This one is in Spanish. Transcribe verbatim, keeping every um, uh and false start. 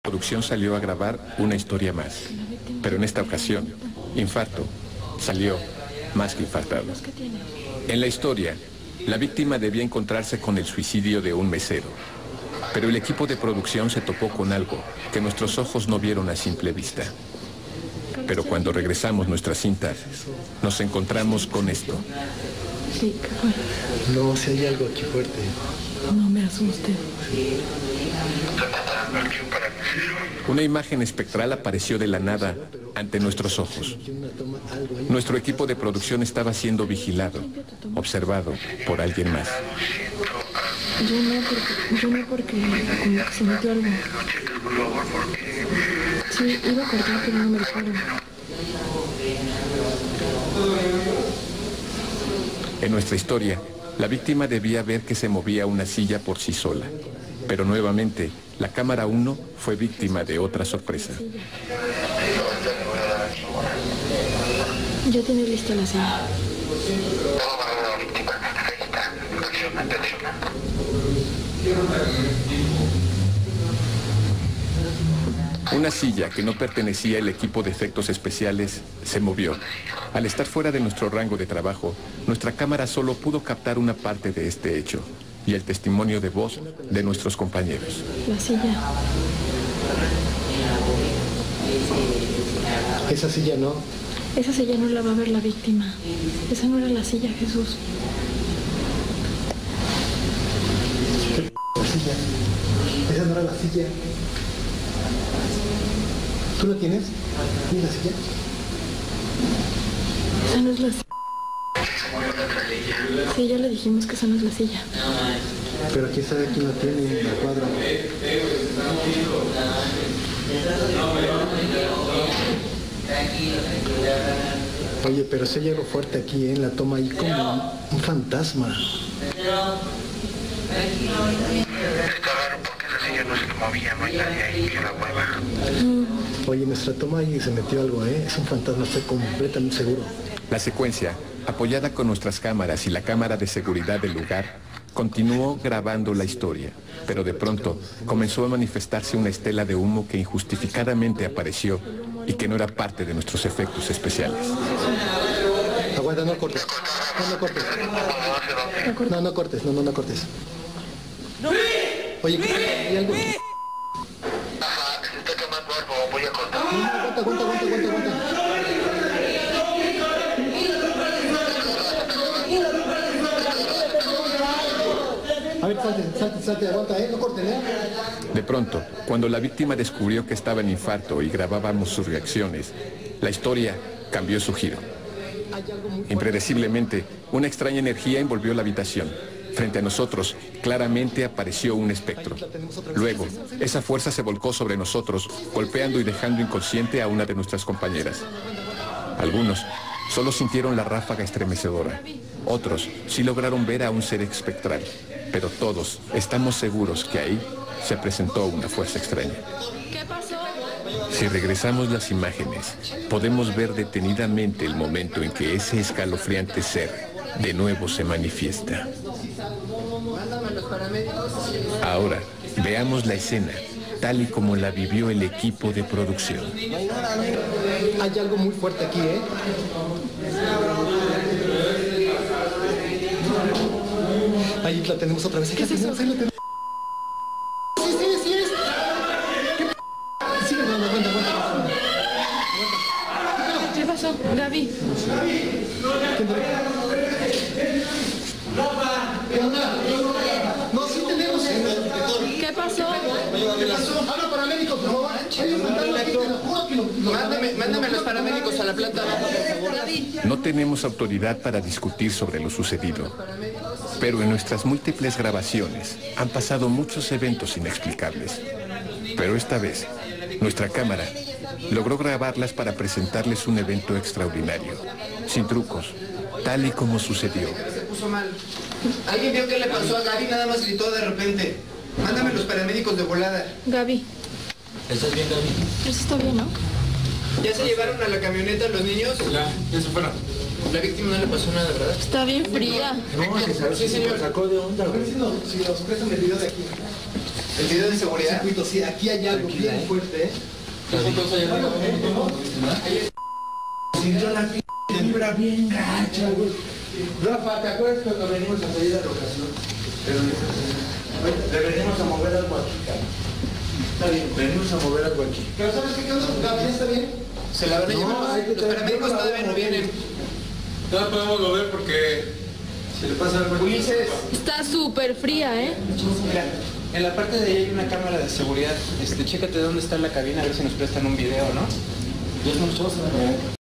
producción salió a grabar una historia más. Pero en esta ocasión, Infarto salió más que infartado. En la historia, la víctima debía encontrarse con el suicidio de un mesero. Pero el equipo de producción se topó con algo que nuestros ojos no vieron a simple vista. Pero cuando regresamos nuestra cinta, nos encontramos con esto. Sí, ¿qué fue? No, si hay algo aquí fuerte. No me asuste. Una imagen espectral apareció de la nada ante nuestros ojos. Nuestro equipo de producción estaba siendo vigilado, observado por alguien más. Yo no, porque, yo no porque como que se metió algo. Sí, iba a cortar, pero no me dejaron. En nuestra historia, la víctima debía ver que se movía una silla por sí sola. Pero nuevamente, la cámara uno fue víctima de otra sorpresa. Ya tiene lista la silla. Una silla que no pertenecía al equipo de efectos especiales se movió. Al estar fuera de nuestro rango de trabajo, nuestra cámara solo pudo captar una parte de este hecho y el testimonio de voz de nuestros compañeros. La silla. Esa silla no. Esa silla no la va a ver la víctima. Esa no era la silla, Jesús. La silla. Esa no era la silla. ¿Tú la tienes? ¿Tienes la silla? Esa no es la silla. Sí, ya le dijimos que esa no es la silla. Pero aquí sabe quién la tiene, la cuadra. Oye, pero se hay algo fuerte aquí, ¿eh? En la toma, ahí como un fantasma. Está raro porque esa silla no se movía, no hay nadie ahí que la mueva. Oye, en nuestra toma ahí se metió algo, ¿eh? Es un fantasma, estoy completamente seguro. La secuencia, apoyada con nuestras cámaras y la cámara de seguridad del lugar, continuó grabando la historia, pero de pronto comenzó a manifestarse una estela de humo que injustificadamente apareció y que no era parte de nuestros efectos especiales. Aguanta, no cortes. No, no cortes. No, no cortes, no, no, no cortes. Oye, ¿qué? ¿Hay algo? Ajá, se está quemando algo, voy a cortar. No, aguanta, aguanta, aguanta, aguanta, aguanta. A ver, salte, salte, salte, aguanta, ¿eh? No corten, ¿eh? De pronto, cuando la víctima descubrió que estaba en infarto y grabábamos sus reacciones, la historia cambió su giro. Impredeciblemente, una extraña energía envolvió la habitación. Frente a nosotros, claramente apareció un espectro. Luego, esa fuerza se volcó sobre nosotros, golpeando y dejando inconsciente a una de nuestras compañeras. Algunos solo sintieron la ráfaga estremecedora. Otros sí lograron ver a un ser espectral. Pero todos estamos seguros que ahí se presentó una fuerza extraña. ¿Qué pasó? Si regresamos las imágenes, podemos ver detenidamente el momento en que ese escalofriante ser de nuevo se manifiesta. Ahora, veamos la escena, tal y como la vivió el equipo de producción. Hay algo muy fuerte aquí, ¿eh? Ahí la tenemos otra vez. ¿Qué es eso? Ahí la tenemos. Sí, sí, sí es. ¿Qué? Sí, no, no, aguanta, aguanta, aguanta. ¿Qué pasó? Gaby. ¿Qué onda? No, sí tenemos. ¿Qué pasó? ¿Qué pasó? Habla paramédicos, por favor. Mándame, mándame a los paramédicos a la planta abajo, por favor. No tenemos autoridad para discutir sobre lo sucedido, pero en nuestras múltiples grabaciones han pasado muchos eventos inexplicables. Pero esta vez, nuestra cámara logró grabarlas para presentarles un evento extraordinario, sin trucos, tal y como sucedió. Se puso mal. ¿Alguien vio qué le pasó a Gaby? Nada más gritó de repente. Mándame los paramédicos de volada. Gaby. ¿Estás bien, Gaby? Eso está bien, ¿no? ¿Ya se llevaron a la camioneta los niños? Ya, ya se fueron. La víctima no le pasó nada, ¿verdad? Está bien fría. No, que se Sí, señor. sacó de onda, güey. Si nos prestan el video de aquí. El video de seguridad. Circuito, sí, aquí hay algo Tranquila, bien ¿eh? fuerte, ¿eh? Nosotros allá arriba. Sintió la p vibra bien gacha, güey. Rafa, ¿te acuerdas cuando venimos a salir a la ocasión? Pero le venimos a mover algo aquí, cabrón. Está bien, venimos a mover algo aquí. Pero ¿sabes qué causa? ¿Gabriel está bien? Se la van a llevar. Los paramédicos todavía no vienen. No la podemos mover porque Se le pasa algo. Ulises, Está súper fría, ¿eh? mira, en la parte de ahí hay una cámara de seguridad. Este, chécate dónde está la cabina, a ver si nos prestan un video, ¿no? Dios nos